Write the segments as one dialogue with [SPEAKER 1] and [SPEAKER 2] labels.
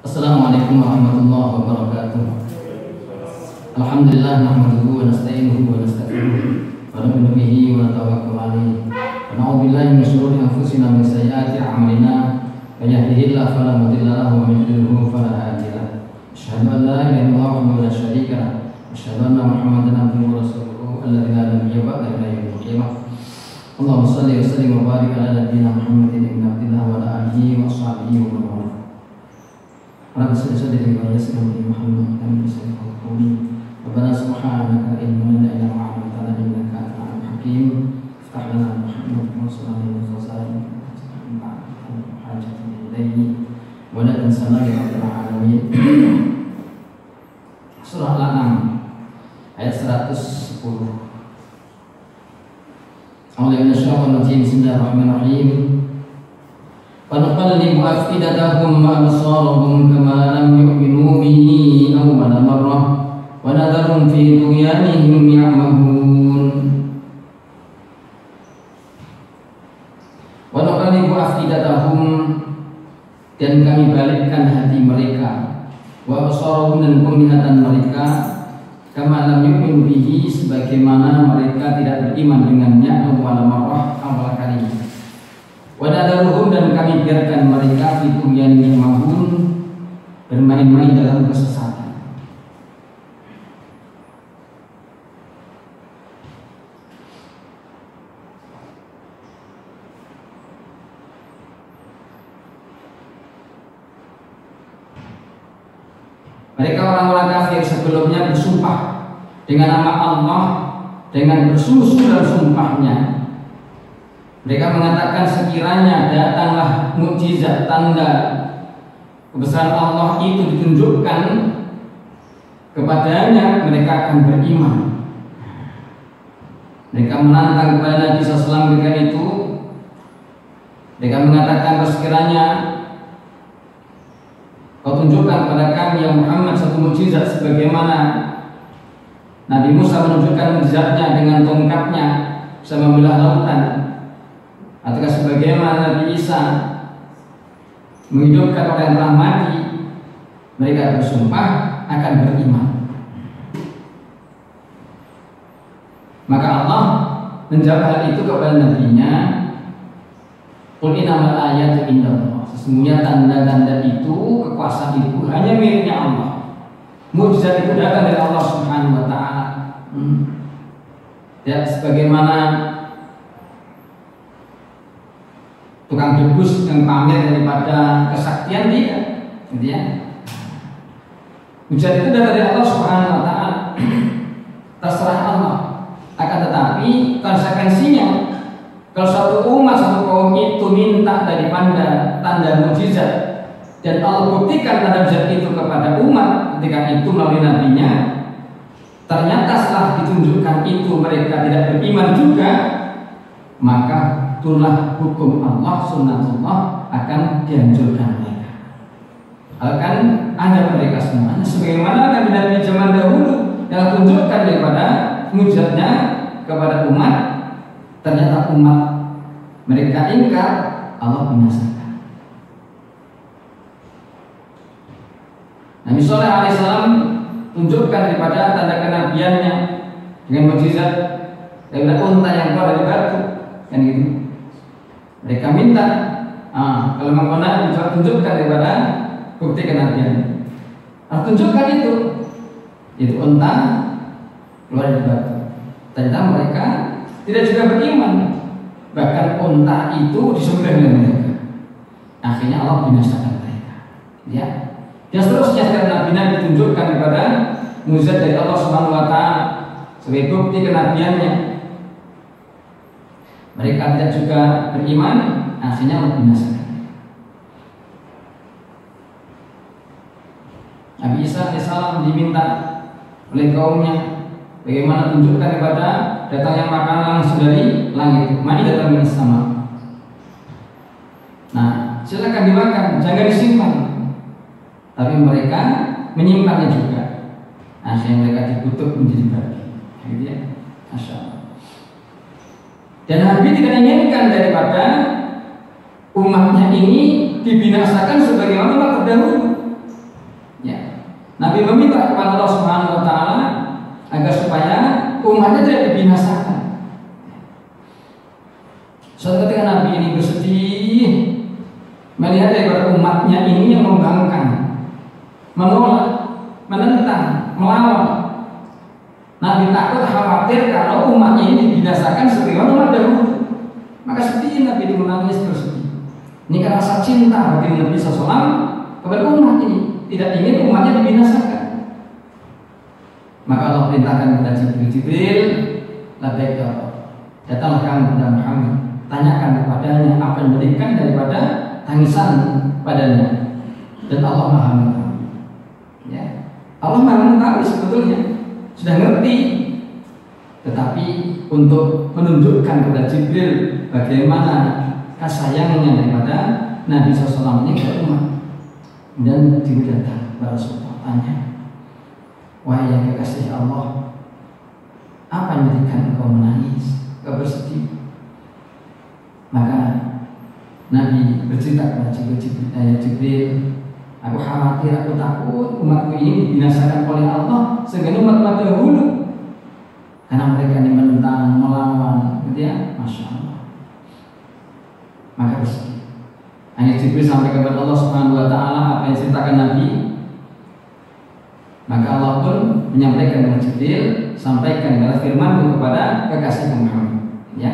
[SPEAKER 1] Assalamualaikum warahmatullahi wabarakatuh. Alhamdulillah nahmaduhu wa nasta'inuhu wa nastaghfiruh wa nu'minu bihi wa natawakkalu alayhi wa na'udzu billahi min shururi anfusina wa min sayyiati a'malina may yahdihillahu fala mudilla lahu wa may yudlilhu fala hadiya lahu. Asyhadu an la ilaha illallah wahdahu la syarika lahu wa asyhadu anna Muhammadan abduhu wa rasuluhu alladzi la nabiyya ba'dahu ila yaumil qiyamah. Allahumma shalli wa sallim wa barik ala nabiyyina Muhammadin ibn Abdillah wa ala alihi wa sahbihi wa man wala. Rabbana salli wa sallim ala Muhammad wa sallallahu alaihi Rabbana subhanaka ilma lana illa ma 'allamtana innaka antal alimul hakim. Iftah lana Muhammad wa sallallahu alaihi wasallam hajatun ilayhi wa la tansana ya rabbal alamin. Surah Al-An'am ayat 110. A'udzu minasyaitonir rajim. Bismillahirrahmanirrahim. فَنُقَلِّبُ أَفْئِدَتَهُمْ وَأَبْصَارَهُمْ كَمَا لَمْ يُؤْمِنُوا بِهِ أَوَّلَ مَرَّةٍ وَنَذَرُهُمْ فِي طُغْيَانِهِمْ يَعْمَهُونَ. وَنُقَلِّبُ أَفْئِدَتَهُمْ, dan kami balikkan hati mereka, wa absarahum, dan penglihatan mereka, kama lam yu'minu bihi, sebagaimana mereka tidak beriman dengannya awwal marrah, awal kali. Wa nadaruhum, dan kami biarkan mereka fi tughyanihim ya'mahun, bermain-main dalam kesesatan. Mereka orang-orang kafir sebelumnya bersumpah dengan nama Allah dengan bersungguh-sungguh dalam sumpahnya. Mereka mengatakan sekiranya datanglah mukjizat tanda kebesaran Allah itu ditunjukkan kepadanya, mereka akan beriman. Mereka menantang kepada Nabi SAW ketika itu. Mereka mengatakan sekiranya kau tunjukkan kepada kami yang Muhammad satu mukjizat sebagaimana Nabi Musa menunjukkan mukjizatnya dengan tongkatnya bisa membelah lautan, ataukah sebagaimana Nabi Isa menghidupkan orang yang telah mati. Mereka bersumpah akan beriman. Maka Allah menjawab hal itu kepada nabinya, qul innamal ayatu indallah, sesungguhnya tanda-tanda itu, kekuasaan itu hanya miliknya Allah. Mukjizat itu datang dari Allah Subhanahu wa taala. Ya, sebagaimana tukang debus yang pamer daripada kesaktian dia, gitu ya. Mukjizat itu datang dari Allah Subhanahu wa taala. Terserah Allah. Akan tetapi konsekuensinya, kalau satu umat, satu kaum itu minta daripada tanda mukjizat dan Allah buktikan tanda mukjizat itu kepada umat ketika itu melalui nabinya, ternyata setelah ditunjukkan itu mereka tidak beriman juga, maka itulah hukum Allah, sunnatullah, akan dihancurkan mereka, akan ada mereka semuanya sebagaimana nabi-nabi zaman dahulu yang tunjukkan daripada mukjizatnya kepada umat, ternyata umat mereka ingkar, Allah binasakan. Nabi Saleh alaihissalam tunjukkan daripada tanda kenabiannya dengan mukjizat daripada unta yang keluar dari batu, kan gitu. Mereka minta, kalau mengkonak tunjukkan daripada bukti kenabian. Tunjukkan itu unta keluar dari batu. Ternyata mereka tidak juga beriman, bahkan unta itu disembelih oleh mereka. Akhirnya Allah binasakan mereka. Ya. Dan seterusnya setelah nabi ditunjukkan kepada mukjizat dari Allah Subhanahu wa taala sebagai bukti kenabiannya, mereka tidak juga beriman, akhirnya Allah binasakan. Nabi Isa alaihissalam diminta oleh kaumnya, bagaimana tunjukkan kepada datangnya makanan langsung dari langit, mani datang dari sama. Nah, silakan dimakan, jangan disimpan. Tapi mereka menyimpannya juga. Akhirnya mereka dikutuk menjadi babi. Gitu ya, Masya Allah. Dan Nabi tidak inginkan daripada umatnya ini dibinasakan sebagaimana umat terdahulu. Nabi meminta kepada Allah Subhanahu wa taala agar supaya umatnya tidak dibinasakan. Suatu ketika Nabi ini bersedih melihat daripada umatnya ini yang membangkang, menolak, menentang, melawan. Nabi takut khawatir kalau umatnya ini dibinasakan seperti umat dahulu. Maka sedih Nabi ini menangis bersedih. Ini karena rasa cinta bagi Nabi SAW kepada umat ini, tidak ingin umatnya dibinasakan. Maka Allah perintahkan kepada Jibril, labbaik ya Allah, datanglah kamu kepada Muhammad, tanyakan kepadanya apa yang memberikan daripada tangisan padanya, dan Allah Maha mengetahui. Ya, Allah Maha mengetahui sebetulnya, sudah ngerti, tetapi untuk menunjukkan kepada Jibril bagaimana kasih sayangnya daripada Nabi SAW ini kepada umat. Dan Jibril datang kepada Rasulullah, tanya, wahai yang kekasih Allah, apa yang menjadikan engkau menangis, engkau bersedih? Maka Nabi bercerita kepada Jibril, aku khawatir, aku takut umatku ini dibinasakan oleh Allah sehingga umat-umat dahulu, karena mereka ini menentang, melawan, gitu ya, Masya Allah. Maka bersedih. Hanya Jibril sampai kepada Allah Subhanahu wa taala apa yang diceritakan Nabi. Maka Allah pun menyampaikan kepada Jibril, sampaikan kepada firman kepada kekasih Muhammad. Ya.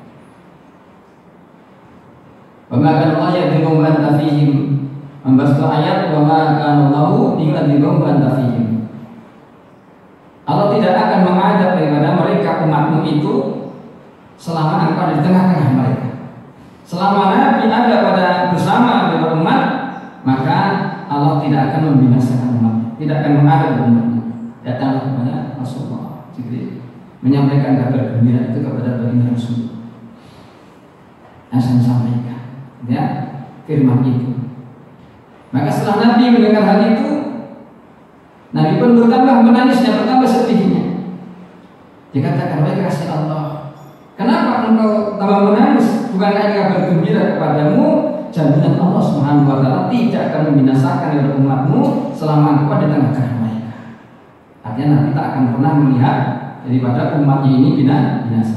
[SPEAKER 1] Wa ma kana Allah yadhlimu man tafihim. Membahas ayat wa ma kana Allahu yadhlimu man tafihim. Allah tidak akan mengadab daripada mereka umatmu itu selama engkau di tengah-tengah mereka. Selama Nabi ada pada bersama dengan umat, maka Allah tidak akan membinasakan umat, tidak akan mengadab umatnya. Datanglah kepada Rasulullah Jibril menyampaikan kabar gembira itu kepada baginda Rasul. Yang saya sampaikan, ya, firman itu. Maka setelah Nabi mendengar hal itu, Nabi pun bertambah menangisnya, bertambah sedihnya. Dikatakan, wahai kekasih Allah, kenapa engkau tambah menangis? Bukankah kabar gembira kepadamu, jaminan Allah Subhanahu wa taala tidak akan membinasakan umatmu selama engkau di tengah-tengah mereka. Artinya Nabi tak akan pernah melihat daripada umatnya ini binasa.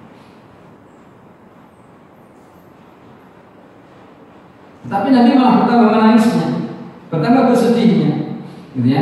[SPEAKER 1] Tetapi Nabi malah bertambah menangisnya, bertambah bersedihnya, gitu ya.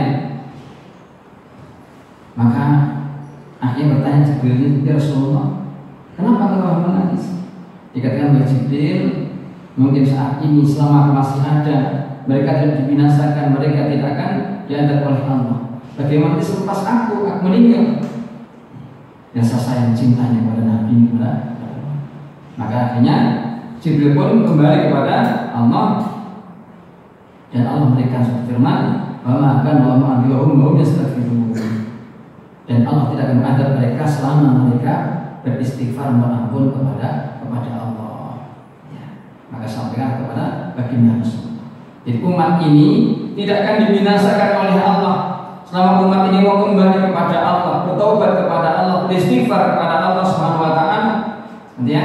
[SPEAKER 1] Maka akhirnya bertanya Jibril, ya Rasulullah, kenapa engkau menangis? Dikatakan oleh Jibril, mungkin saat ini selama masih ada mereka tidak dibinasakan, mereka tidak akan diantar oleh Allah. Bagaimana selepas aku meninggal? Rasa sayang cintanya kepada Nabi kepada Allah. Maka akhirnya Jibril pun kembali kepada Allah, dan Allah memberikan firman, wa ma kana Allahu mu'adzibahum yastaghfirun. Dan Allah tidak akan mengadab mereka selama mereka beristighfar memohon kepada Allah. Ya. Maka sampaikan kepada baginda Rasul. Jadi umat ini tidak akan dibinasakan oleh Allah selama umat ini mau kembali kepada Allah, bertobat kepada Allah, beristighfar kepada Allah Subhanahu wa taala. Ya.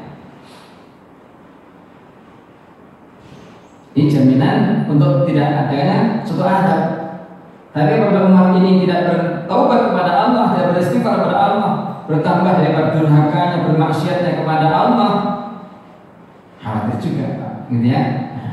[SPEAKER 1] Ini jaminan untuk tidak adanya suatu adab. Tapi apabila umat ini tidak bertobat kepada Allah, tidak beristighfar kepada Allah, bertambah daripada durhakanya, bermaksiatnya kepada Allah, khawatir juga, Pak, gitu ya.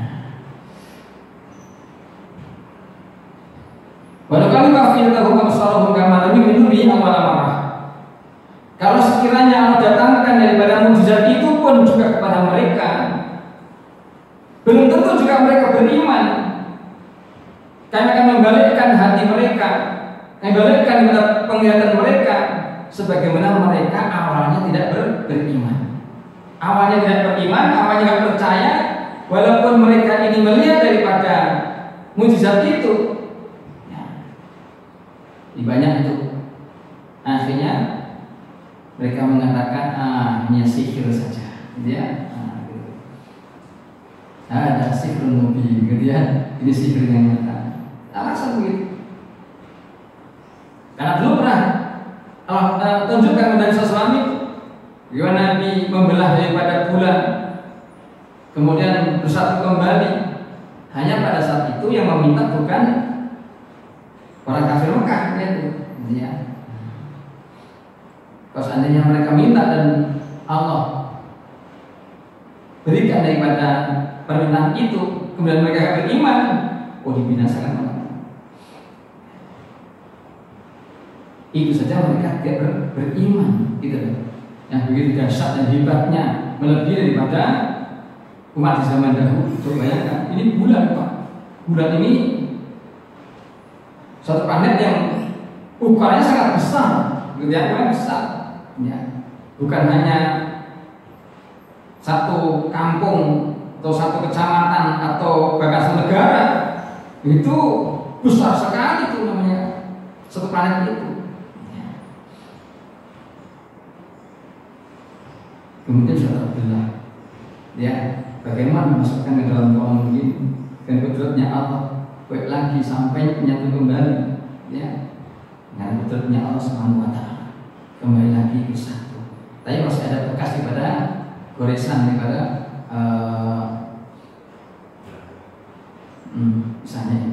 [SPEAKER 1] Walau kali mafiyatahu kamsalahu kama lam yu'minu bihi awwal marrah. Kalau sekiranya Allah datangkan daripada mukjizat itu pun juga kepada mereka, belum tentu juga mereka beriman. Kami akan membalikkan hati mereka, membalikkan penglihatan mereka, sebagaimana mereka awalnya tidak beriman. Awalnya tidak beriman, awalnya tidak percaya, walaupun mereka ini melihat daripada mukjizat itu, ya, banyak itu. Akhirnya mereka mengatakan, hanya sihir saja, gitu ya. Ada sihir mubin, gitu ya. Ini sihir yang nyata. Alasan begitu. Karena dulu pernah Allah tunjukkan dari sesuatu itu, bagaimana Nabi membelah daripada bulan, kemudian bersatu kembali. Hanya pada saat itu yang meminta bukan orang kafir Mekah itu, ya. Kalau seandainya mereka minta dan Allah berikan daripada permintaan itu, kemudian mereka beriman, oh dibinasakan Allah. Itu saja mereka tidak beriman, gitu. Yang begitu dahsyat dan hebatnya, melebihi daripada umat di zaman dahulu. Coba bayangkan, ini bulan Pak. Bulan ini suatu planet yang ukurannya sangat besar, gitu ya, ukurannya besar. Ya. Bukan hanya satu kampung atau satu kecamatan atau bahkan satu negara, itu besar sekali itu namanya satu planet itu. Kemudian sudah terbelah, ya, bagaimana memasukkan ke dalam ruang ini dan kudratnya Allah, baik lagi sampai menyatu kembali, ya, dengan kudratnya Allah Subhanahu Wa Taala, kembali lagi ke satu. Tapi masih ada bekas daripada goresan daripada misalnya,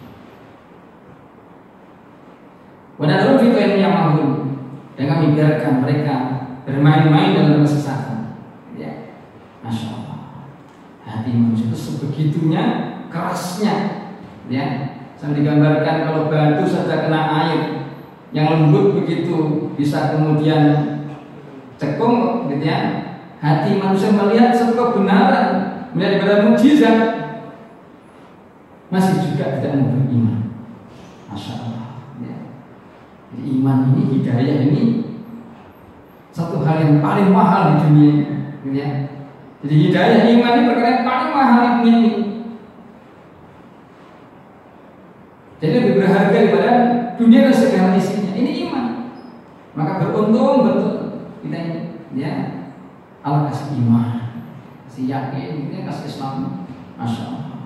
[SPEAKER 1] Wanadun fitur yang mahul, dengan membiarkan mereka bermain-main dalam kesesatan, ya, masya Allah. Hati manusia itu sebegitunya kerasnya, ya. Sampai digambarkan kalau batu saja kena air yang lembut begitu bisa kemudian cekung, gitu ya. Hati manusia melihat sebuah kebenaran, melihat daripada mukjizat, masih juga tidak mau beriman, masya Allah. Ya. Jadi iman ini, hidayah ini satu hal yang paling mahal di dunia ini, gitu ya. Jadi hidayah iman ini perkara yang paling mahal di dunia ini. Jadi lebih berharga daripada dunia dan segala isinya. Ini iman. Maka beruntung betul kita ini, ya. Allah kasih iman, kasih yakin, gitu ya, kasih Islam, masya Allah.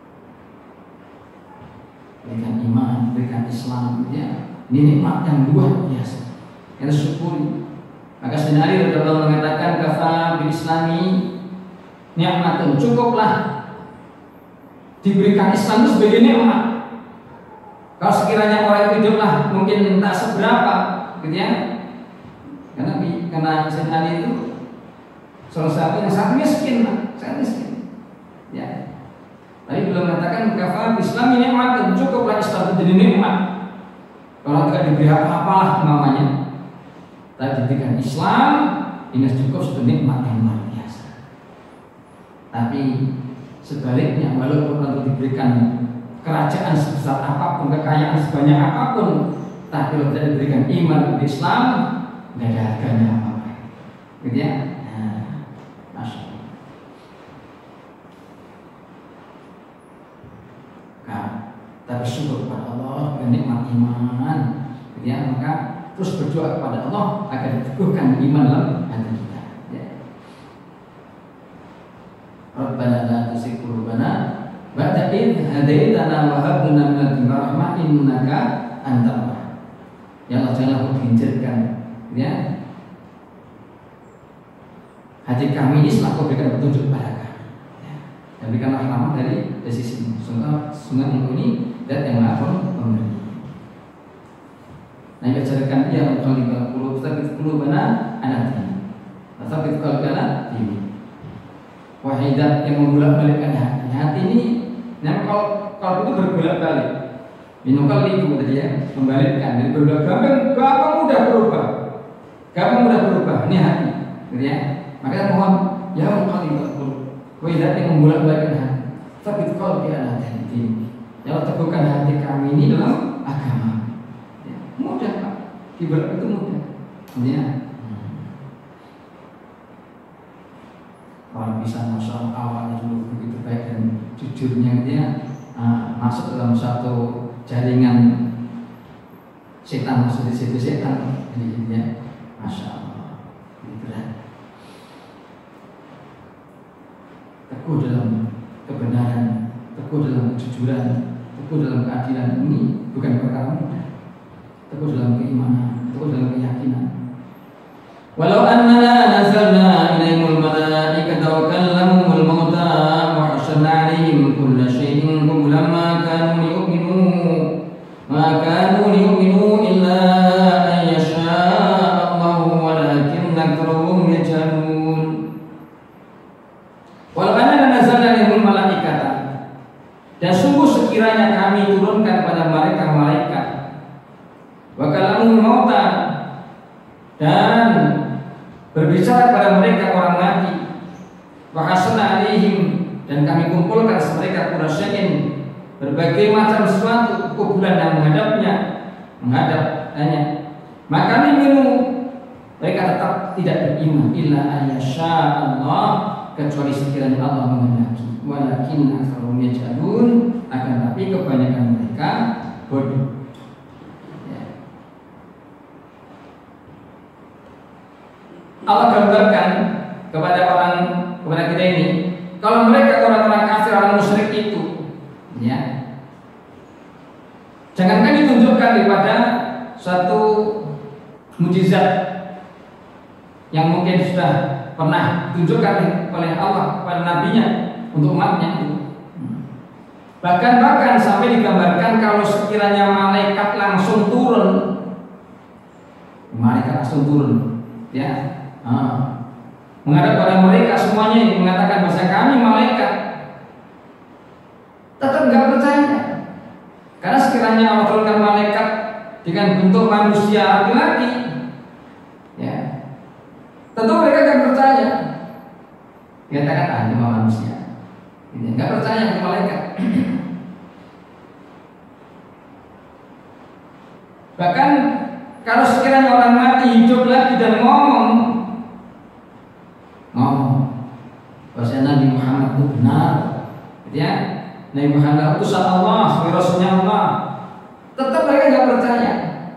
[SPEAKER 1] Berikan iman, berikan Islam, gitu ya. Ini nikmat yang luar biasa. Kita syukuri. Maka Sayyidina Ali radhiyallahu mengatakan kafa bil islami nikmatun, cukuplah diberikan Islam itu sebagai nikmat. Kalau sekiranya orang itu hiduplah mungkin tak seberapa, gitu ya. Karena Sayyidina Ali itu salah satu yang sangat miskin, sangat miskin. Ya. Tapi belum mengatakan kafa bil islami nikmatun, cukuplah Islam itu jadi nikmat. Kalau tidak diberi apa-apalah namanya. Tapi diberikan Islam, ini cukup suatu nikmat yang luar biasa. Tapi sebaliknya, walaupun nanti diberikan kerajaan sebesar apapun, kekayaan sebanyak apapun, tapi kalau tidak diberikan iman di Islam, tidak ada harganya apa-apa. Gitu ya? Nah, masya Allah. Nah, tapi syukur kepada Allah dengan nikmat iman, gitu ya, maka terus berdoa kepada Allah agar diteguhkan iman dalam hati kita, ya. Rabbana la tuzigh qulubana ba'da idh hadaitana wa hab lana min ladunka rahmah innaka antal wahhab. Ya Allah, janganlah Kau gelincirkan, ya, hati kami ini setelah Kau berikan petunjuk kepada kami, ya. Dan berikanlah rahmat dari sisi-Mu. Sungguh Engkau ini dan yang Maha Pemberi. Nah, ajarkan dia mengkhalifah qulub, tapi qulubana anati. Tapi qalbana ini. Wahidat yang membolak-balikkan hati. Hati ini, nah kalau itu berbolak-balik. Minukal itu tadi ya, membalikkan dari berbolak gampang mudah berubah. Gampang mudah berubah. Ini hati, gitu ya. Maka mohon ya mengkhalifah qulub. Wahidat yang membolak-balikkan hati. Tapi qalbana anati. Ya, teguhkan hati kami ini dalam agama. Mudah Pak, ibarat itu mudah, ya. Orang bisa masya Allah awalnya dulu begitu baik dan jujurnya dia masuk dalam satu jaringan setan, masuk di situ setan, ya, masya Allah, berat. Teguh dalam kebenaran, teguh dalam kejujuran, teguh dalam keadilan ini bukan perkara mudah. Teguh dalam keimanan, teguh dalam keyakinan. Walau annana nazalna ilaihimul malaikata wa kallamul mauta wa hasyarna alaihim kulla syai'in qublan ma kanu yu'minun ma kanu yu'minu illa an yasha Allahu walakin aktsarahum yajhalun. Wa laqad nazzalna alaihim malaikata, dan sungguh sekiranya kami turunkan pada mereka malaikat, wa kalamul mauta, dan berbicara pada mereka orang mati, wa hasana alaihim, dan kami kumpulkan mereka kurasyain berbagai macam sesuatu kuburan yang menghadap hanya, maka minum mereka tetap tidak beriman illa ayyasha Allah, kecuali sekiranya Allah menghendaki. Walakin aktsarahum yajhalun, akan tapi kebanyakan mereka bodoh. Ya. Allah gambarkan kepada kita ini, kalau mereka orang-orang kafir, orang musyrik itu, ya, jangankan ditunjukkan daripada suatu mukjizat yang mungkin sudah pernah ditunjukkan oleh Allah kepada nabinya untuk umatnya itu. Bahkan sampai digambarkan kalau sekiranya malaikat langsung turun, ya, menghadap pada mereka semuanya, mengatakan bahasa kami malaikat, tetap nggak percaya. Karena sekiranya Allah turunkan malaikat dengan bentuk manusia laki-laki, ya, tentu mereka nggak percaya. Dikatakan cuma manusia, nggak percaya ke malaikat. Bahkan kalau sekiranya orang mati hidup lagi dan ngomong bahwa Nabi Muhammad itu benar, ya, Nabi Muhammad itu utusan Allah, sebagai Rasulnya Allah, tetap mereka nggak percaya.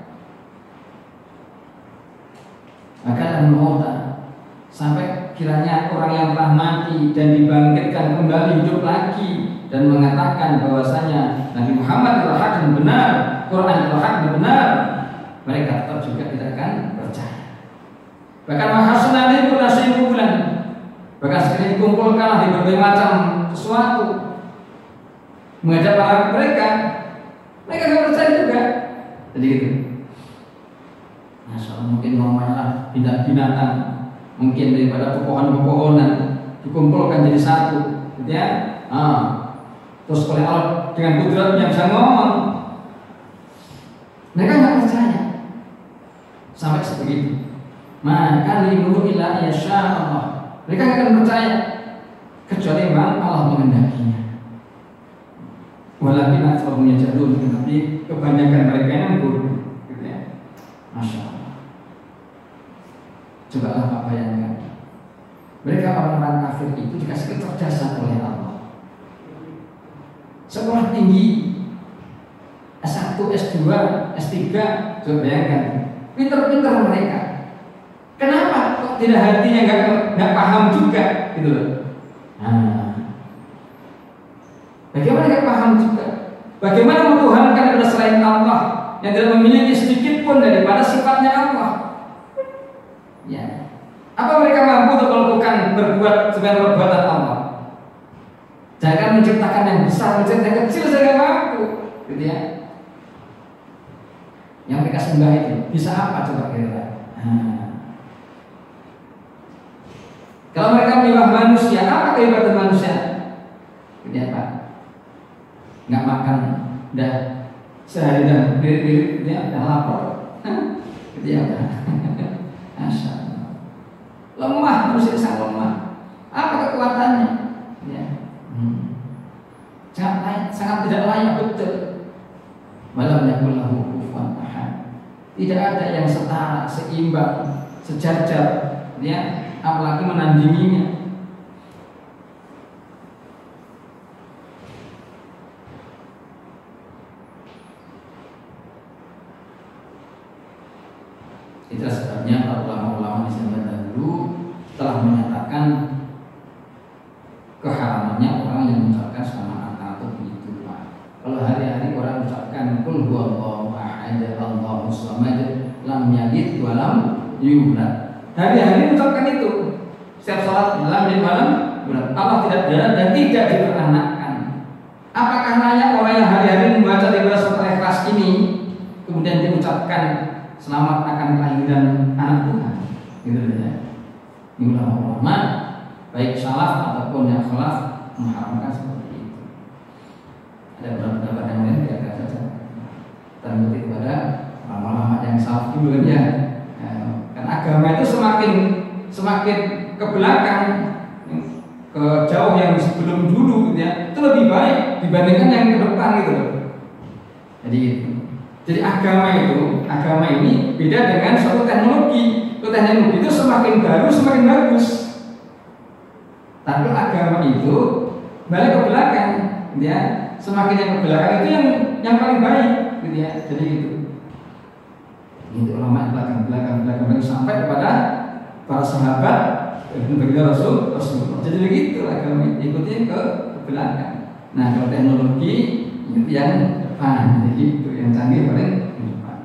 [SPEAKER 1] Maka mengota sampai kiranya orang yang telah mati dan dibangkitkan kembali hidup lagi dan mengatakan bahwasanya Nabi Muhammad adalah hak dan benar, Quran adalah hak dan benar, mereka tetap juga tidak akan percaya. Bahkan mahasana itu nasi bulan, bahkan sekali dikumpulkan di berbagai macam sesuatu menghadap mereka nggak percaya juga. Jadi gitu. Nah, soal mungkin ngomongnya binatang, mungkin daripada pepohonan dikumpulkan jadi satu, gitu ya. Terus oleh Allah dengan kudratnya bisa ngomong, mereka nggak percaya sampai sebegitu. Maka limu illa yasha Allah, mereka nggak akan percaya kecuali memang Allah menghendakinya. Walakin aktsarahum yajhalun, tapi kebanyakan mereka yang bodoh, gitu ya. Masya Allah. Cobalah Pak bayangkan, mereka orang-orang kafir itu dikasih kecerdasan oleh Allah, sekolah tinggi, S1, S2, S3, coba bayangkan, pinter-pinter mereka. Kenapa kok tidak hatinya nggak paham juga, gitu loh. Bagaimana nggak paham juga? Bagaimana menuhankan kepada selain Allah yang tidak memiliki sedikit pun daripada sifatnya Allah? Ya. Apa mereka mampu untuk kalau bukan berbuat sebagai perbuatan Allah? Jangan menciptakan yang besar, menciptakan yang kecil saya mampu, gitu ya. Yang mereka sembah itu bisa apa coba kira? Kalau mereka menyembah manusia, apa kehebatan manusia? Gitu ya Pak. Nggak makan, dah sehari dah lirik-lirik, dia dah lapar, gitu ya Pak. Masya Allah. Lemah manusia, sangat lemah. Apa kekuatannya? Ya. Sangat tidak layak betul. Walam yakul lahu kufuwan ahad. Tidak ada yang setara, seimbang, sejajar, ya, apalagi menandinginya. Itulah sebabnya para ulama-ulama di zaman dahulu telah menyatakan keharamannya orang yang mengucapkan sama atau begitu Pak. Kalau hari-hari orang mengucapkan qul huwallahu ahad, Allahus samad, lam yalid wa lam yulad. Hari-hari mengucapkan itu. Setiap salat lam yalid wa lam yulad. Allah tidak ada dan tidak diperanakkan. Apakah layak orang yang hari-hari membaca di surat Al-Ikhlas keras ini kemudian diucapkan selamat akan kelahiran anak Tuhan, gitu ya. Ini ulama-ulama baik salaf ataupun yang khalaf mengharamkan seperti itu. Ada beberapa pendapat yang lain tidak saja. Tergantung kepada ulama-ulama yang salaf juga kan ya. Kan agama itu semakin ke belakang, ke jauh yang sebelum dulu, gitu ya, itu lebih baik dibandingkan yang ke depan gitu loh. Jadi agama ini beda dengan suatu teknologi. Teknologi itu semakin baru semakin bagus. Tapi agama itu balik ke belakang, gitu ya. Semakin yang ke belakang itu yang paling baik, gitu ya. Jadi gitu. Itu ulama belakang sampai kepada para sahabat begitu Rasul. Jadi begitu agama ikuti ke belakang. Nah, kalau teknologi itu yang depan, jadi itu yang canggih paling depan.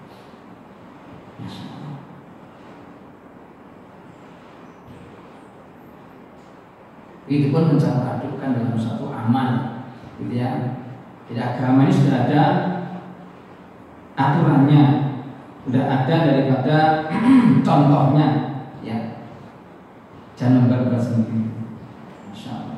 [SPEAKER 1] Itu pun mencampur adukan dalam satu amal, gitu ya. Jadi agama ini sudah ada aturannya, sudah ada daripada contohnya, ya. Jangan membuat sendiri. Masya Allah.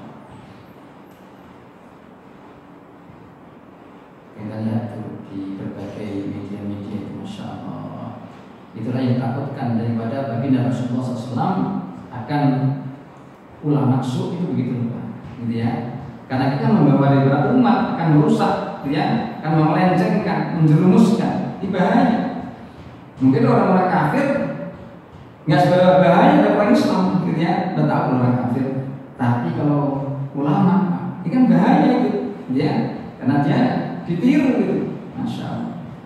[SPEAKER 1] Kita lihat tuh di berbagai media-media itu, Masya Allah. Itulah yang takutkan daripada baginda Rasulullah SAW akan ulah nafsu itu begitu, Pak. Gitu ya. Karena kita membawa daripada umat akan merusak, gitu ya, akan melencengkan, menjerumuskan. Ini bahaya. Mungkin orang-orang kafir nggak sebahaya dari orang Islam, gitu ya. Udah tahu orang kafir. Tapi kalau ulama, ini kan bahaya itu, gitu ya. Karena dia ditiru gitu. Masya Allah.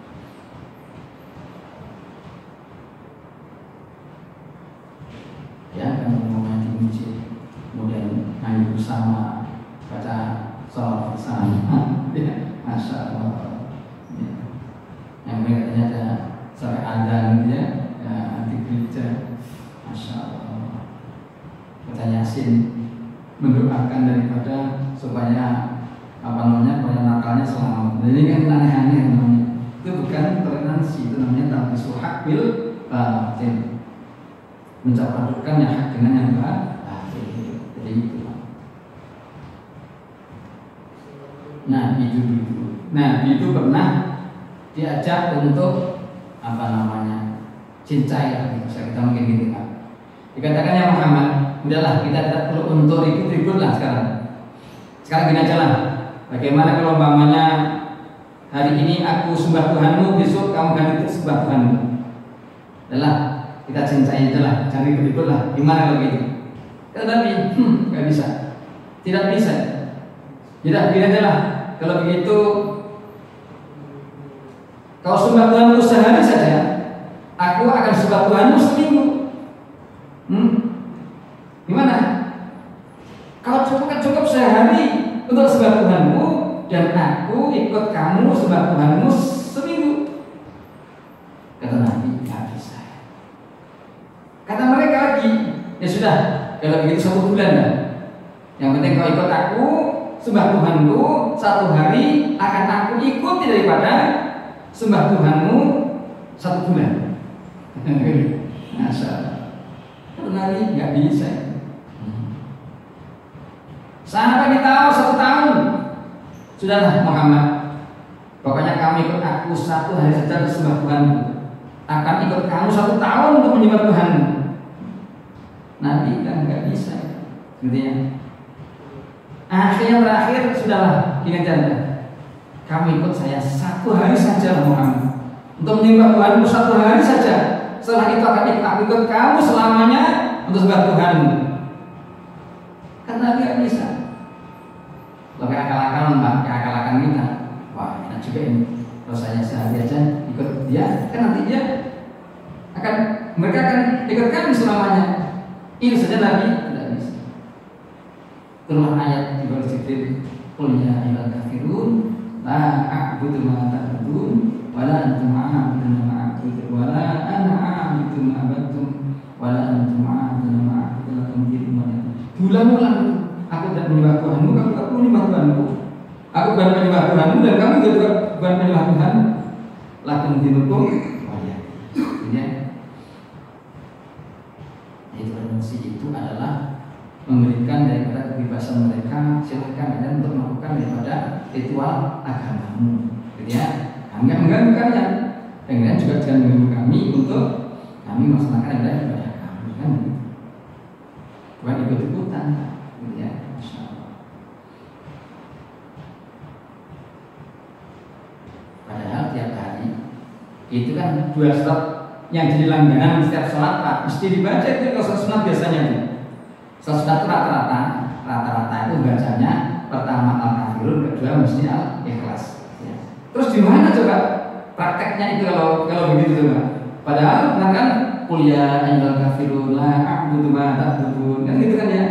[SPEAKER 1] Ya, kan ngomongnya di masjid, kemudian nyanyi bersama, baca sholawat bersama, ya, Masya Allah. Ya. Yang katanya ada sampai adzan gitu ya, di gereja, Masya Allah. Baca Yasin, mendoakan daripada supaya supaya nakalnya selamat. Jadi kan aneh-aneh namanya. Itu bukan toleransi, itu namanya talbisul haq bil batil. Mencampurkan yang hak dengan yang batil. Jadi itu. Nabi itu pernah diajak untuk cincai, bisa kita mungkin gitu kan. Dikatakan ya Muhammad, udahlah kita tidak perlu untuk ribut-ribut lah sekarang. Sekarang gini aja lah. Bagaimana kalau umpamanya hari ini aku sembah Tuhanmu, besok kamu ganti sembah Tuhanmu. Udahlah, kita cincai aja lah, jangan ribut-ribut lah. Gimana kalau gitu? Kata Nabi, nggak bisa, tidak bisa. Tidak, gini aja lah. Kalau begitu, kau sembah Tuhanmu sehari saja, aku akan sembah Tuhanmu seminggu. Gimana? Kau cukup sehari untuk sembah Tuhanmu, dan aku ikut kamu sembah Tuhanmu seminggu. Kata Nabi, nggak bisa. Kata mereka lagi, ya sudah, kalau begitu 1 bulan lah. Yang penting kau ikut aku sembah Tuhanku 1 hari, akan aku ikuti daripada sembah Tuhanmu 1 bulan. Masya Allah. Kata Nabi, nggak bisa. Sampai ditahu 1 tahun. Sudahlah Muhammad, pokoknya kamu ikut aku 1 hari saja sembah Tuhanmu, akan ikut kamu 1 tahun untuk menyembah Tuhanmu. Nabi kan nggak bisa, gitu ya. Akhirnya terakhir, sudahlah, gini aja, kamu ikut saya 1 hari saja Muhammad, untuk menyembah Tuhanmu 1 hari saja. Setelah itu akan ikut kamu selamanya untuk sembah Tuhanmu. Kan Nabi nggak bisa. Lo kayak akal-akalan kita. Wah, enak juga ini. Kalau saya sehari aja ikut dia, kan nanti dia mereka akan ikut kami selamanya. Ini saja Nabi tidak bisa. Turun ayat di bawah Jibril, qul ya ayyuhal kafirun la a'budu ma ta'budun wa la antum a'buduna ma a'budu wa la ana a'budu ma abadtum wa la antum a'buduna ma a'budu lakum dinukum. Diulang-ulang, aku tidak menyembah Tuhanmu, kamu tak perlu menyembah Tuhanmu. Aku bukan menyembah Tuhanmu, Tuhanmu dan kamu juga bukan penyembah Tuhan. Lakum dinukum waliya. Ya. Itu fungsi itu adalah memberikan daripada kebebasan mereka, silakan kalian untuk melakukan daripada ritual agamamu. Gitu ya. Kami mengganggu kalian. Dan kalian juga jangan mengganggu kami untuk kami melaksanakan ibadah kami kan. Bukan ikut-ikutan. Gitu ya. Insyaallah. Padahal tiap hari itu kan 2 surat yang jadi langganan setiap sholat Pak, mesti dibaca itu kalau sholat sunat biasanya tuh. Sholat sunat itu rata-rata itu bacanya pertama al-kafirun, kedua mesti al-ikhlas. Ya. Terus di mana coba prakteknya itu kalau begitu coba? Padahal kan kuliah ayyuhal kafirun la a'budu ma ta'budun kan gitu kan ya.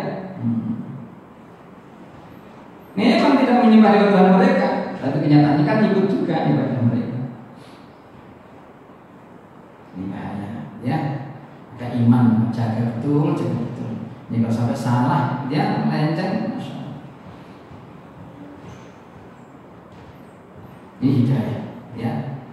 [SPEAKER 1] Ini memang tidak menyembah Tuhan mereka, tapi kenyataannya kan ikut juga ibadah mereka. Ini bahaya, ya. Maka iman jaga betul. Ini kalau sampai salah, dia melenceng, masya Allah. Ini hidayah, ya.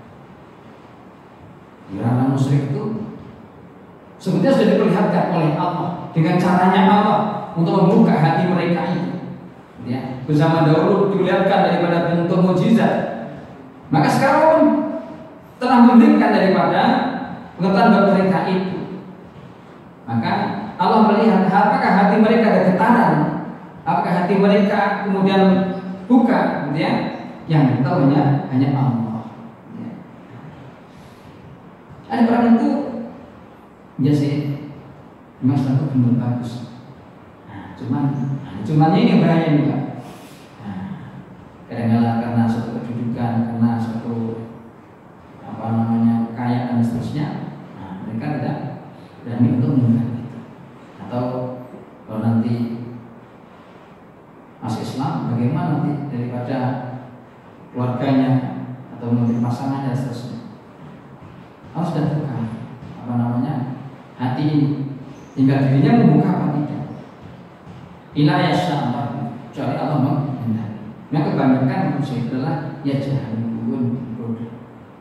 [SPEAKER 1] Orang musyrik itu sebetulnya sudah diperlihatkan oleh Allah dengan caranya Allah untuk membuka hati mereka itu. Ya, bersama dahulu dilihatkan daripada bentuk mukjizat. Maka sekarang pun telah memberikan daripada pengetahuan buat mereka itu. Maka Allah melihat apakah hati mereka ada getaran, apakah hati mereka kemudian buka, gitu ya. Yang tahu hanya Allah. Ya. Ada orang itu, ya sih, Mas itu belum bagus. Cuman ini bahaya juga. Kadang-kadang karena suatu kedudukan, karena suatu kaya dan seterusnya, mereka tidak berani untuk menggunakan itu. Atau kalau nanti masuk Islam, bagaimana nanti daripada keluarganya atau nanti pasangannya dan seterusnya. Harus sudah buka hati ini, tinggal dirinya membuka apa tidak. Ila yasa'allah, kecuali Allah menghendaki. Yang kebanyakan manusia itu adalah ya jahilun bodoh.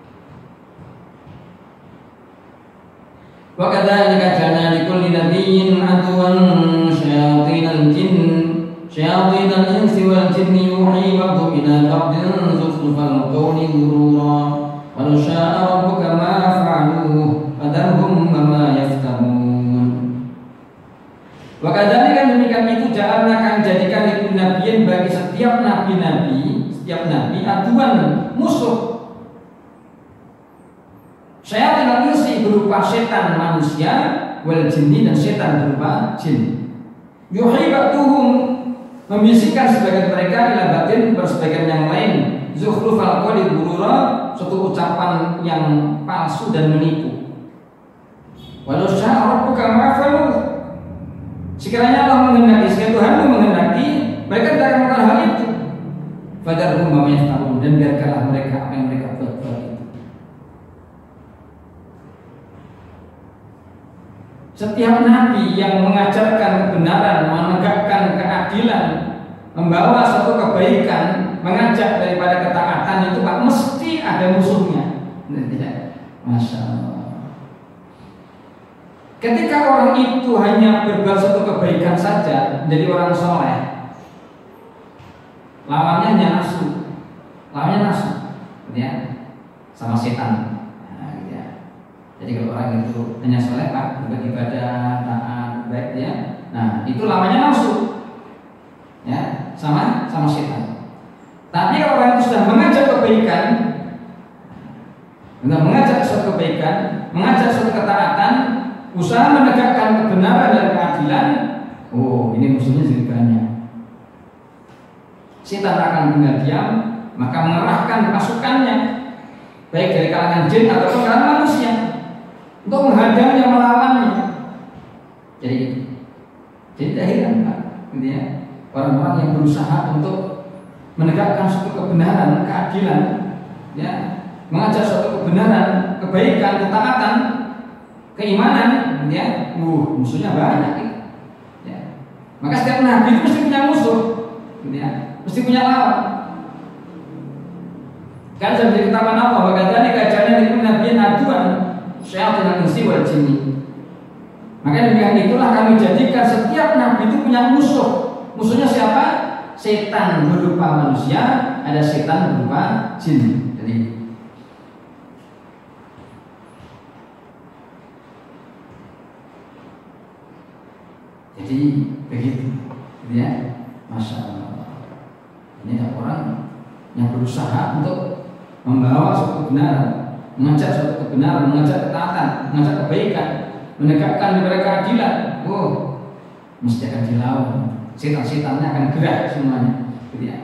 [SPEAKER 1] Wa kadzalika ja'alna likulli nabiyyin aduwwan syayatinal insi wal jinni yuhi ba'dhum ila ba'din zukhrufal qawli ghurura walau syaa rabbuka ma fa'aluhu fadharhum ma yaftarun. Wa kadzalika demikian itu ja'alna kan jadikan likulli nabiyyin bagi setiap nabi aduan musuh. Syayatin al-insi berupa setan manusia, wal jinni dan setan berupa jin. Yuhi ba'duhum membisikkan sebagian mereka ila batin bersebagian yang lain. Zukhrufal qawli ghurura, suatu ucapan yang palsu dan menipu. Walau syaa rabbuka ma fa'alu. Sekiranya Allah menghendaki, sekiranya Tuhanmu menghendaki, mereka tidak akan melakukan hal itu. Fadharhum ma yaftarun, dan biarkanlah mereka apa yang mereka buat itu. Setiap nabi yang mengajarkan kebenaran, menegakkan keadilan, membawa suatu kebaikan, mengajak daripada ketaatan itu Pak, mesti ada musuhnya. Masya Allah. Ketika orang itu hanya berbuat suatu kebaikan saja, menjadi orang soleh, lawannya hanya nafsu, ya, sama setan. Jadi kalau orang itu hanya soleh Pak, beribadah, taat, baik ya, nah itu lamanya nafsu, ya, sama setan. Tapi kalau orang itu sudah mengajak kebaikan, mengajak suatu kebaikan, mengajak suatu ketaatan, usaha menegakkan kebenaran dan keadilan, oh ini musuhnya jadi banyak. Setan akan tinggal diam, maka mengerahkan pasukannya, baik dari kalangan jin ataupun kalangan manusia, untuk menghadangnya, melawannya. Jadi heran Pak, gitu ya. Orang-orang yang berusaha untuk menegakkan suatu kebenaran, keadilan, ya, mengajak suatu kebenaran, kebaikan, ketaatan, keimanan, ya, musuhnya banyak. Ya. Maka setiap nabi itu mesti punya musuh, gitu ya, mesti punya lawan. Kan sudah dikatakan Allah, bagaimana kajiannya itu nabiin aduan syaitan insi wal jinni. Maka dengan itulah kami jadikan setiap nabi itu punya musuh. Musuhnya siapa? Setan berupa manusia, ada setan berupa jin. Jadi begitu, ya, masya Allah. Ini ada orang yang berusaha untuk membawa suatu kebenaran, mengajak suatu kebenaran, mengajak ketaatan, mengajak kebaikan, menegakkan kepada keadilan. Oh, mesti akan dilawan. Setan-setannya akan gerak semuanya. Gitu ya.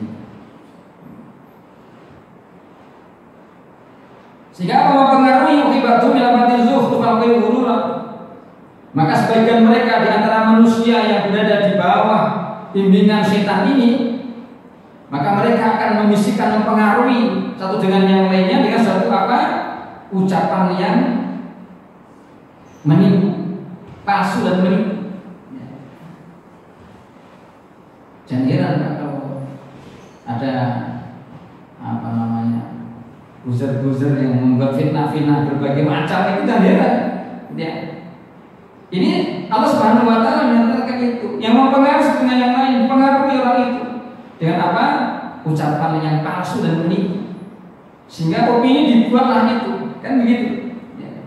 [SPEAKER 1] Sehingga apa mempengaruhi akibatnya dalam zuhud wal ghurur. Maka sebagian mereka di antara manusia yang berada di bawah bimbingan setan ini, maka mereka akan membisikkan, mempengaruhi satu dengan yang lainnya dengan suatu apa? Ucapan yang menipu, palsu dan menipu. Jangan heran kalau ada apa namanya buzzer-buzzer yang membuat fitnah-fitnah berbagai macam, itu jangan heran. Ya. Ini Allah Subhanahu Wa Taala menyatakan itu, yang mempengaruhi dengan yang lain, mempengaruhi orang itu dengan apa? Ucapan yang palsu dan menipu, sehingga opini dibuatlah itu, kan begitu. Ya.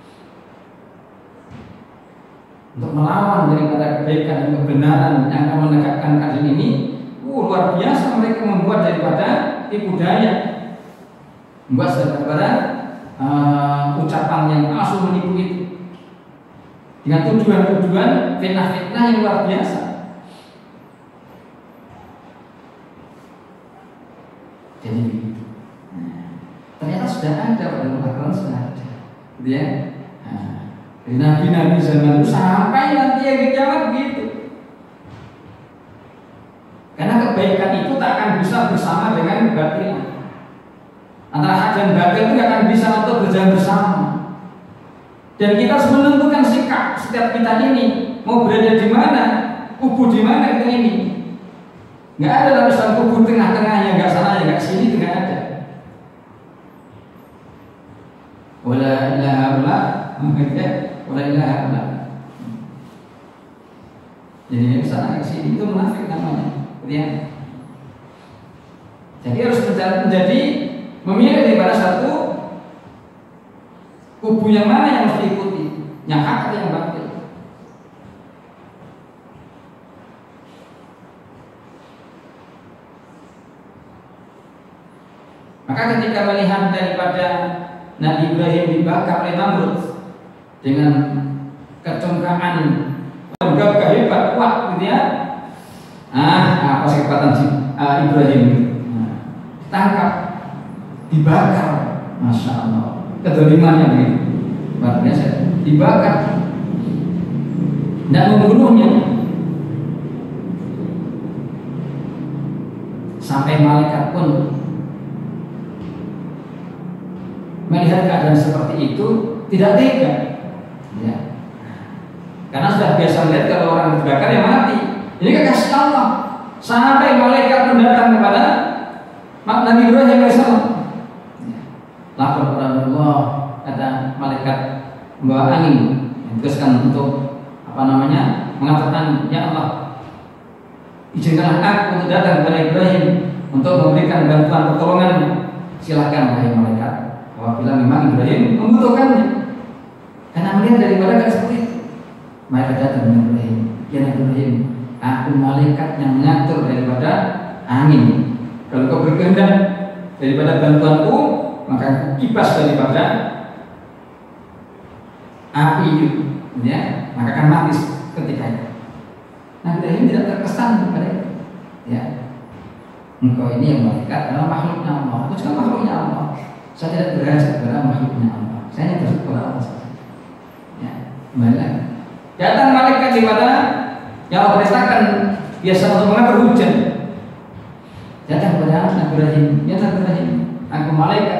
[SPEAKER 1] Untuk melawan daripada kebaikan dan kebenaran yang akan menegakkan keadilan ini, luar biasa mereka membuat daripada tipu daya, membuat daripada ucapan yang palsu menipu itu dengan tujuan-tujuan fitnah-fitnah yang luar biasa. Jadi begitu. Ternyata sudah ada pada Al-Quran, sudah ada, gitu ya. Dari nabi-nabi zaman itu sampai nanti yang kiamat begitu. Karena kebaikan itu tak akan bisa bersama dengan kebatilan. Antara hak dan batil itu tidak akan bisa untuk berjalan bersama. Dan kita harus menentukan sikap setiap kita ini mau berada di mana, kubu di mana kita ini. Nggak ada dalam Islam kubu tengah-tengahnya, nggak sana, nggak sini, nggak ada. Wala ilaha illallah, wala ilaha illallah. Jadi nggak sana, nggak sini, itu munafik namanya. Jadi harus menjadi memilih daripada satu kubu yang mana yang harus diikuti, yang hak atau yang batil. Maka ketika melihat daripada Nabi Ibrahim dibakar oleh Namrud dengan kecongkaan gagah hebat kuat, gitu ya. Apa sih kekuatan Ibrahim? Tangkap, dibakar, masya Allah. Kedolimannya begitu, luar biasa. Dibakar dan membunuhnya sampai malaikat pun melihat keadaan seperti itu tidak tega, ya. Karena sudah biasa melihat kalau orang dibakar ya mati. Ini kekasih Allah, sampai malaikat mendatang kepada Nabi Ibrahim alaihissalam. Lapor kepada Allah, kata malaikat membawa angin, ditugaskan untuk apa namanya mengatakan, ya Allah, izinkanlah aku untuk datang kepada Ibrahim untuk memberikan bantuan pertolongan. Silakan wahai malaikat, apabila memang Ibrahim membutuhkannya. Karena melihat daripada kan seperti itu, malaikat datang kepada Ibrahim, ya Ibrahim, aku malaikat yang mengatur daripada angin. Kalau kau berkehendak daripada bantuanku, maka kipas daripada api itu, ya, maka akan mati ketika itu. Nah, Ibrahim tidak terkesan kepada itu, ya. Engkau ini yang malaikat adalah makhluknya Allah, aku juga makhluknya Allah. Saya tidak derajat kepada makhluknya Allah. Saya hanya bersyukur kepada Allah saja. Ya, kembali lagi. Datang malaikat di mana yang Allah perintahkan biasa untuk mengatur hujan. Datang kepada Nabi Ibrahim, ya Nabi Ibrahim, aku malaikat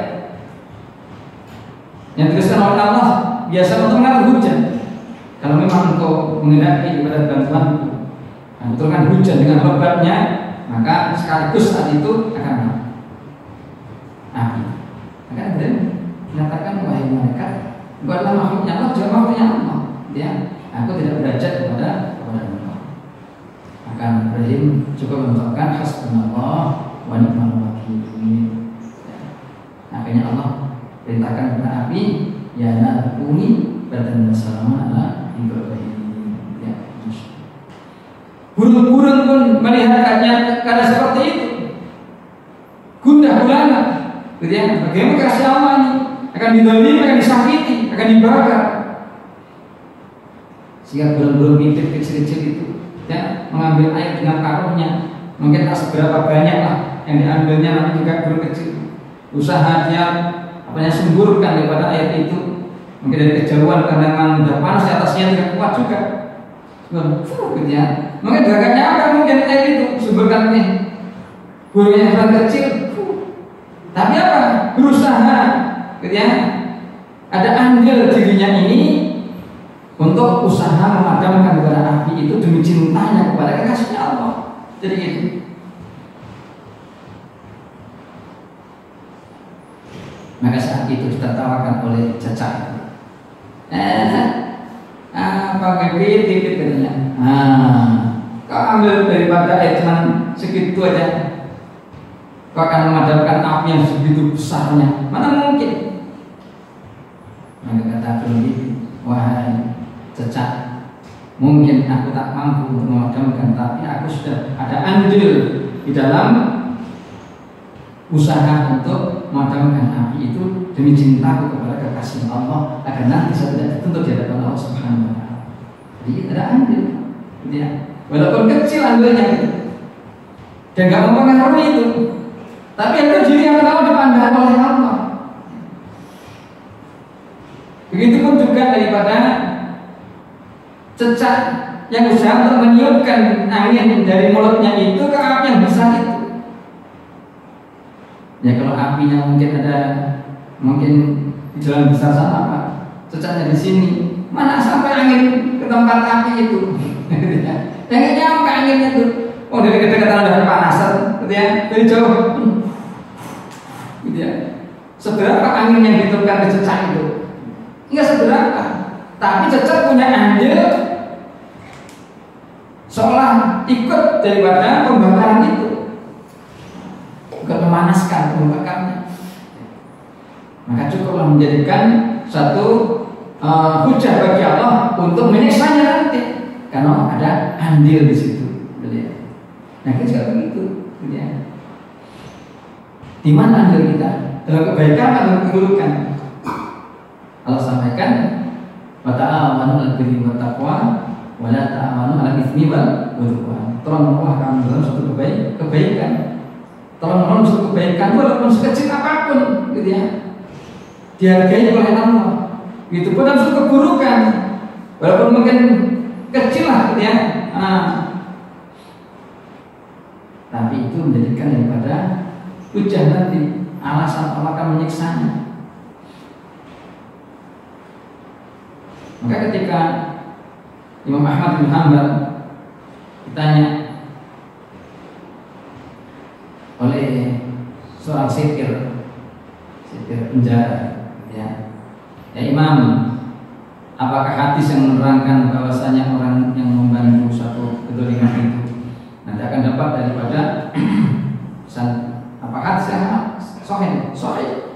[SPEAKER 1] yang ditugaskan oleh Allah biasa untuk mengatur hujan. Kalau memang engkau mengendaki kepada bantuanku, turunkan hujan dengan lebatnya, maka sekaligus saat itu akan mati. api. Maka kemudian menyatakan wahai malaikat, engkau adalah makhluknya Allah, juga makhluknya Allah. Ya, aku tidak berajat kepada Allah. Maka Ibrahim cukup mengucapkan hasbunallah wa ni'mal wakil. Akhirnya Allah perintahkan kepada api, ya nar kuni berdan bersama ala Ibrahim. Ya, burung-burung pun melihatnya karena seperti itu. Gundah gulana, gitu ya. Bagaimana kasih Allah ini akan didolimi, akan disakiti, akan dibakar. Sehingga burung-burung mimpi kecil-kecil itu, ya, mengambil air dengan karungnya. Mungkin tak seberapa banyak lah yang diambilnya, nanti juga burung kecil. Usaha dia semburkan daripada air itu, mungkin dari kejauhan karena memang sudah panas, di atasnya tidak kuat juga. Gitu ya. Mungkin gak nyampe mungkin air itu semburkan ini. Burungnya yang kecil. Tapi apa? Berusaha, gitu ya. Ada andil dirinya ini untuk usaha memadamkan bara api itu demi cintanya kepada kekasihnya Allah. Jadi gitu. Maka saat itu ditertawakan oleh cacah. Apa ngepit katanya. Kau ambil daripada air cuma segitu aja. Kau akan memadamkan api yang segitu besarnya. Mana mungkin? Maka kata Ibrahim, wahai cecak, mungkin aku tak mampu untuk memadamkan, tapi aku sudah ada andil di dalam usaha untuk memadamkan api itu demi cintaku kepada kekasih Allah, agar nanti saya tidak dituntut di hadapan Allah Subhanahu wa Ta'ala. Jadi ada andil, gitu ya. Walaupun kecil andilnya gitu. Dan gak mempengaruhi itu. Tapi itu diri yang tahu dipandang oleh Allah. Begitupun juga daripada cecak yang usaha untuk meniupkan angin dari mulutnya itu ke api yang besar itu. Ya kalau apinya mungkin ada, mungkin di jalan besar sana Pak, cecaknya di sini, mana sampai angin ke tempat api itu? Yang nyampe anginnya itu. Oh dari kedekatan ada panasan, gitu ya, dari jauh, gitu ya. Seberapa angin yang ditiupkan ke cecak itu? Enggak seberapa, tapi cecak punya andil seolah ikut daripada pembakaran itu, bukan memanaskan pembakarnya. Maka cukuplah menjadikan satu hujah bagi Allah untuk menyiksanya nanti, karena ada andil di situ. Nah kita juga begitu, ya. Di mana andil kita? Dalam kebaikan atau keburukan? Allah sampaikan, wa ta'awanu 'alal birri wat taqwa wa la ta'awanu 'alal itsmi wal 'udwan. Tolong kamu dalam suatu kebaikan. Tolong suatu kebaikan walaupun sekecil apapun, gitu ya. Dihargai oleh Allah. Gitu pun dalam suatu keburukan, walaupun mungkin kecil lah, gitu ya. Tapi itu menjadikan daripada hujah nanti, alasan Allah akan menyiksanya. Maka ketika Imam Ahmad bin Hanbal ditanya oleh seorang sipir penjara, ya Imam, apakah hadis yang menerangkan bahwasanya orang yang membantu satu kedzaliman itu nanti akan dapat daripada apa hadis yang sahih?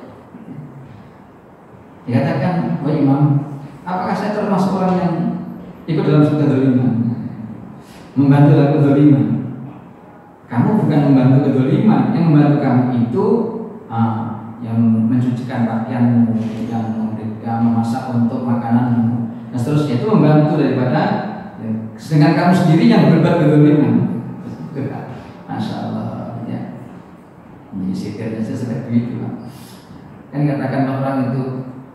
[SPEAKER 1] Dikatakan, wahai Imam, apakah saya termasuk orang yang ikut dalam suatu kedzaliman, membantu dalam kedzaliman? Kamu bukan membantu kedzaliman, yang membantu kamu itu yang mencucikan pakaianmu, yang memasak untuk makananmu, dan seterusnya, itu membantu daripada sedangkan kamu sendiri yang berbuat kedzaliman. Masya Allah, ya. Ini sikirnya seperti itu. Kan katakan orang itu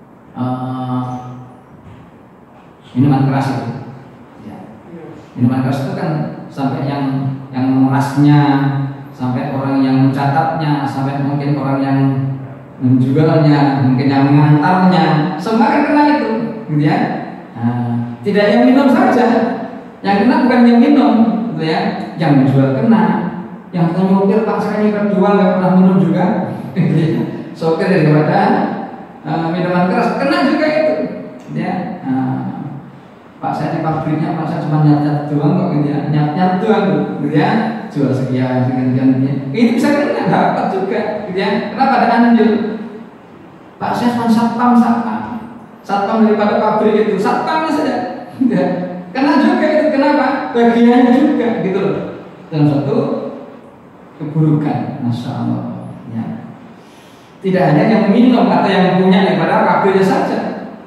[SPEAKER 1] minuman keras itu, ya. Minuman keras itu kan sampai yang mengerasnya, sampai orang yang mencatatnya, sampai mungkin orang yang menjualnya, mungkin yang mengantarnya, semua kan kena itu, gitu ya. Tidak yang minum saja, yang kena bukan yang minum, gitu ya. Yang menjual kena, yang nyopir pak saya nyopir jual nggak pernah minum juga, gitu ya. sokir daripada minuman keras. Kena juga itu, ya. Pak saya di pabriknya, Pak saya cuma nyat-nyat doang kok gitu ya, nyat-nyat doang gitu ya, jual sekian sekian. Itu bisa kena dapat juga, gitu ya. Kenapa ada anjur? Pak saya cuma satpam daripada pabrik itu, satpamnya saja. Ya. Kena juga itu, kenapa? Bagiannya juga, gitu loh. Dalam satu keburukan, masya Allah. Ya. Tidak hanya yang minum atau yang punya daripada pabriknya saja.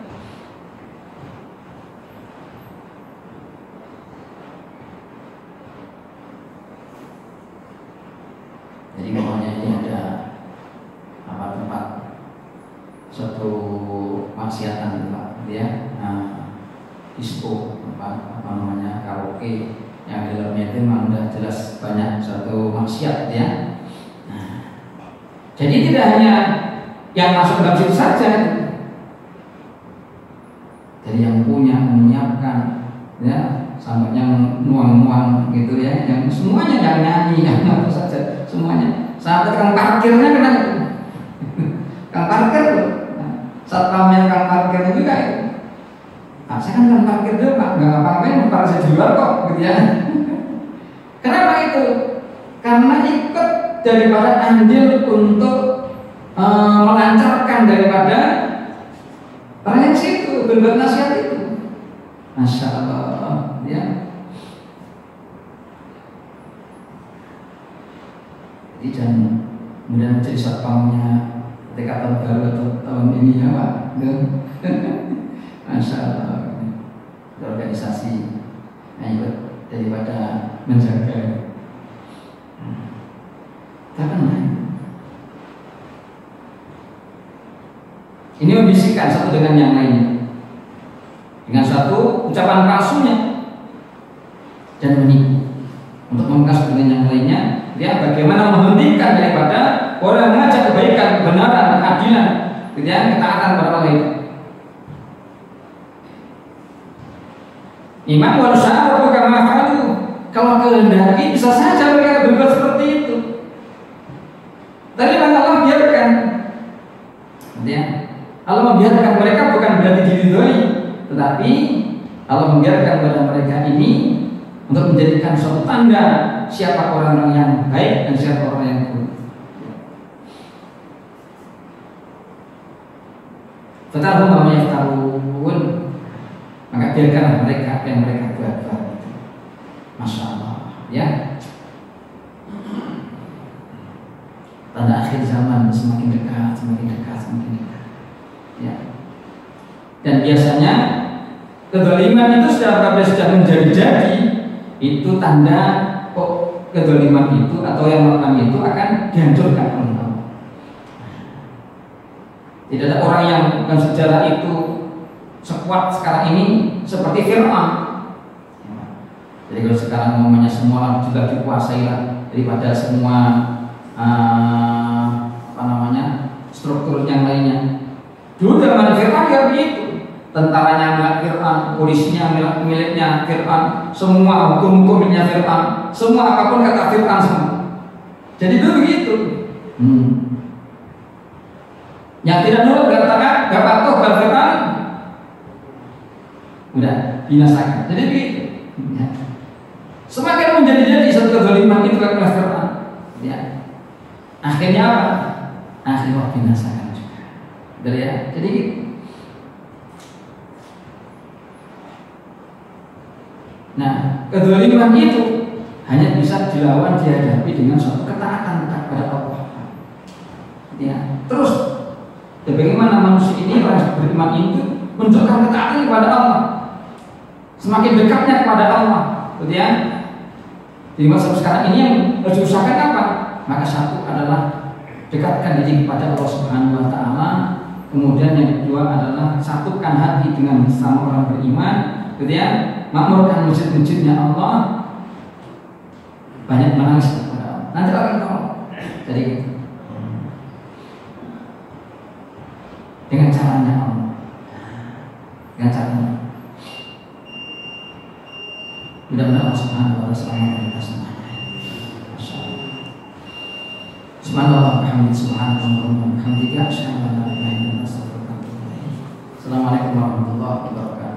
[SPEAKER 1] Jadi namanya ini ada tempat suatu maksiatan Pak, ya, disco apa namanya karaoke yang di dalamnya itu memang sudah jelas banyak suatu maksiat, ya. Jadi tidak hanya yang masuk dalam situ saja, jadi yang punya menyiapkan, ya, sampai yang nuang-nuang gitu ya, yang semuanya yang nyanyi, yang apa saja, semuanya. Sampai tukang parkirnya kena itu. Kang parkir tuh, satpamnya kang parkir juga itu. Saya kan kang parkir dulu Pak, nggak apa-apain, parkir saya di luar kok, gitu ya. Kenapa itu? Karena ikut daripada andil untuk melancarkan daripada orang yang situ berbuat nasihat itu. Masya Allah, ya. Jadi jangan kemudian menjadi satpamnya ketika tahun baru atau tahun ini, ya Pak. Masya Allah, organisasi yang ikut daripada menjaga. Takkan lain. Ini membisikkan satu dengan yang lainnya, dengan satu ucapan palsunya dan menipu untuk mengkas dengan yang lainnya. Ya, bagaimana menghentikan daripada orang mengajak kebaikan, kebenaran, keadilan, ya, ketaatan kepada Allah itu. Imam wa sya'aru kama fa'alu. Kalau kehendaki bisa saja mereka berbuat seperti itu. Tapi Allah biarkan, ya. Allah membiarkan mereka bukan berarti diridhoi, tetapi Allah membiarkan kepada mereka ini untuk menjadikan suatu tanda siapa orang yang baik dan siapa orang yang buruk. Tetapi namanya tahun, maka biarkanlah mereka yang mereka buat. Masya Allah, ya. Tanda akhir zaman semakin dekat, ya. Dan biasanya kezaliman itu sudah menjadi, itu tanda kok kezaliman itu atau yang melakukan itu akan dihancurkan oleh Allah. Tidak ada orang yang bukan sejarah itu sekuat sekarang ini seperti Fir'aun. Jadi kalau sekarang ngomongnya semua juga dikuasai lah daripada semua struktur yang lainnya. Dulu zaman Fir'aun ya begitu. Tentaranya milik Fir'aun, polisinya miliknya Fir'aun, semua hukum-hukumnya Fir'aun, semua apapun kata Fir'aun semua. Jadi itu begitu. Yang tidak nurut, gak taat, gak patuh pada Fir'aun, udah binasakan. Jadi begitu. Ya. Semakin menjadi satu kezaliman itu oleh Fir'aun. Ya. Akhirnya apa? Akhirnya binasakan juga. Betul ya? Jadi nah, kezaliman itu hanya bisa dilawan, dihadapi dengan suatu ketaatan kepada Allah. Ya, terus bagaimana manusia ini orang beriman itu menunjukkan ketaatan kepada Allah, semakin dekatnya kepada Allah, gitu ya. Di masa sekarang ini yang harus diusahakan apa? Maka satu adalah dekatkan diri kepada Allah Subhanahu Wa Taala. Kemudian yang kedua adalah satukan hati dengan sama orang beriman, gitu ya. Makmurkan masjid-masjidnya Allah, banyak menangis kepada Allah. Nanti akan tahu. Jadi dengan caranya Allah, dengan caranya. Mudah-mudahan Allah Subhanahu Wa Taala selamat kita semuanya. Subhanallah, Subhanallah, Assalamualaikum warahmatullahi wabarakatuh.